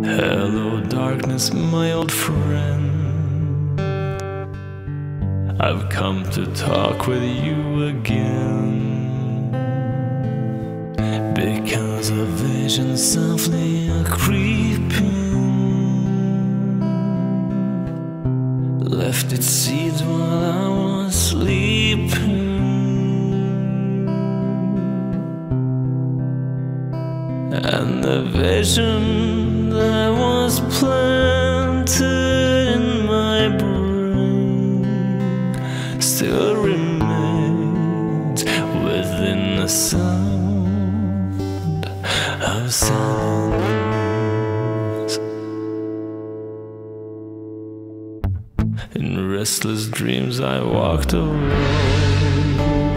Hello darkness, my old friend. I've come to talk with you again, because a vision softly creeping left its seeds while I was sleeping. And the vision that was planted in my brain still remains within the sound of silence. In restless dreams I walked alone,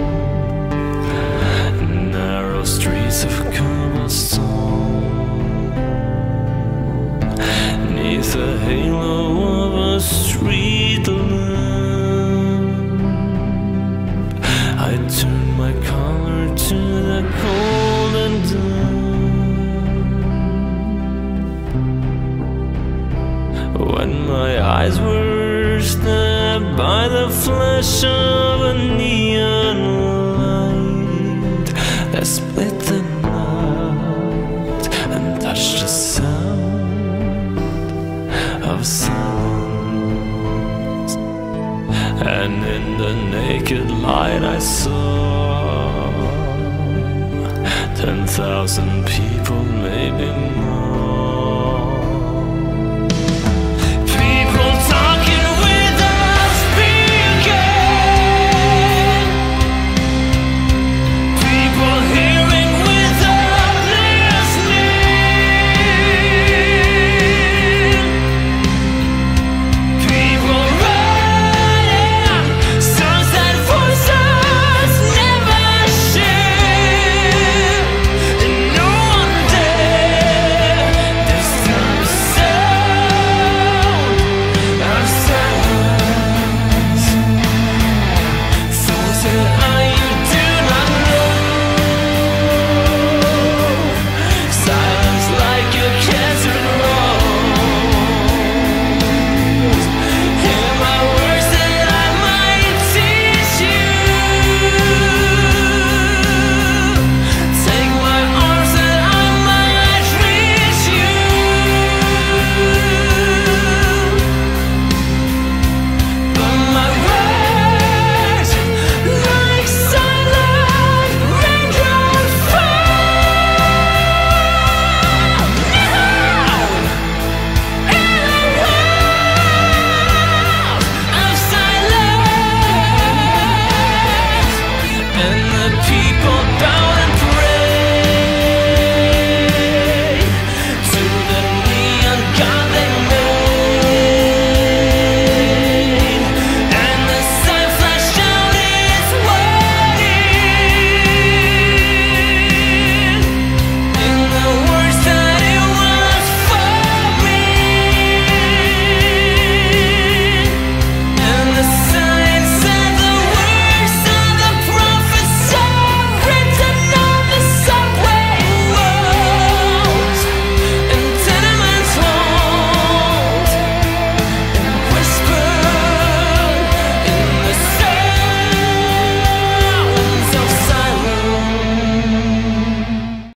narrow streets of cobblestone, neath the halo of a street lamp. I turned my collar to the cold and damp. When my eyes were stabbed by the flash of a neon light that split the night and touched the sound of silence. And in the naked light I saw 10,000 people, maybe more.